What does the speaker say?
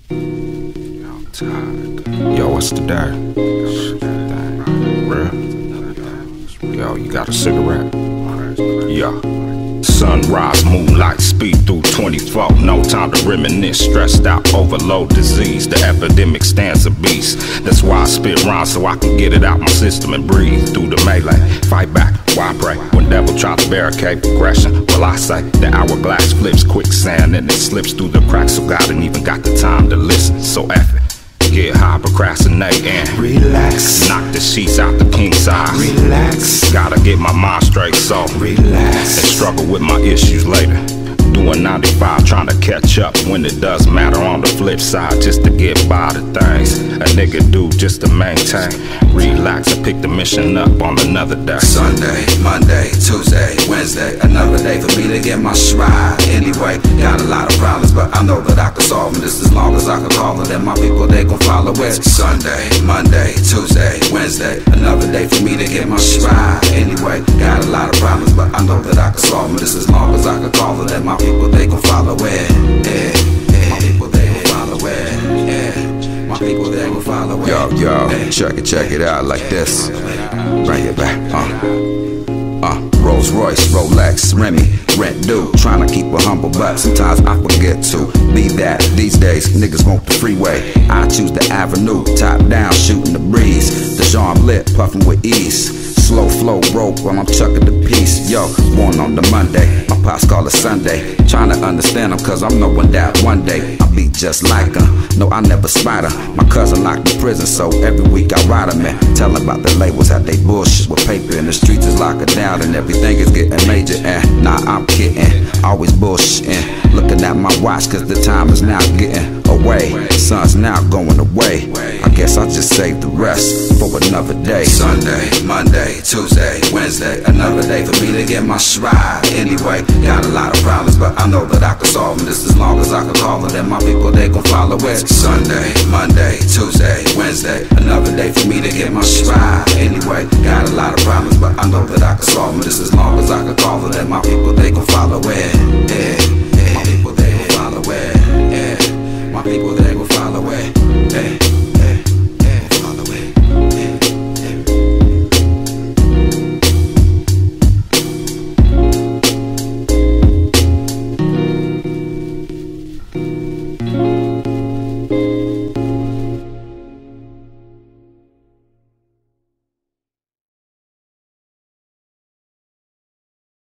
I'm tired. Yo, what's the day? Real? Yo, you got a cigarette? Yeah. Sunrise, moonlight, speed through 24. No time to reminisce, stressed out, overload, disease. The epidemic stands a beast. That's why I spit rhymes so I can get it out my system and breathe through the melee. Fight back, why pray? When devil try to barricade progression, well I say the hourglass flips quicksand and it slips through the cracks. So God ain't even got the time to listen. So F it. Get high, procrastinate and relax. Knock the sheets out the king size. Relax. Gotta get my mind straight, so relax. And struggle with my issues later. Doing 95, trying to catch up when it does matter on the flip side. Just to get by the things a nigga do just to maintain. Relax and pick the mission up on another day. Sunday, Monday, Tuesday, Wednesday, another day for me to get my stride. Anyway, got a lot of problems, but I know that I can solve them just as long as I can call them. And my people, they gon' follow it. Sunday, Monday, Tuesday, Wednesday, another day for me to get my stride. Anyway, got a lot of problems, but I know that I can solve them just as long as I can call them. And my people, they gon' follow it. Yeah. My people, they gon' follow it. Yeah. My people, they gon' follow it. Yo, check it out like this. Bring it back, Rolls Royce, Rolex, Remy, rent due. Trying to keep a humble, but sometimes I forget to be that. These days, niggas want the freeway. I choose the avenue, top down, shooting the breeze. The Jean lit, puffing with ease. Slow flow rope while I'm chucking the piece. Yo, born on the Monday, my pops call it Sunday. Trying to understand them cause I'm knowing that one day I'll be just like them. No, I never spider. My cousin locked in prison, so every week I ride him and tell him about the labels, how they bullshit with paper in the streets is locking down and everything is getting major. And nah, I'm kidding, always bullshitting. Looking at my watch cause the time is now getting away. Sun's now going away. I guess I'll just save the rest for another day. Sunday, Monday, Tuesday, Wednesday, another day for me to get my stride. Anyway, got a lot of problems, but I know that I can solve them just as long as I can call them. And my people, they gon' follow it. Sunday, Monday, Tuesday, Wednesday, another day for me to get my stride. Anyway, got a lot of problems, but I know that I can solve them just as long as I can call them. And my people, they gon' follow it.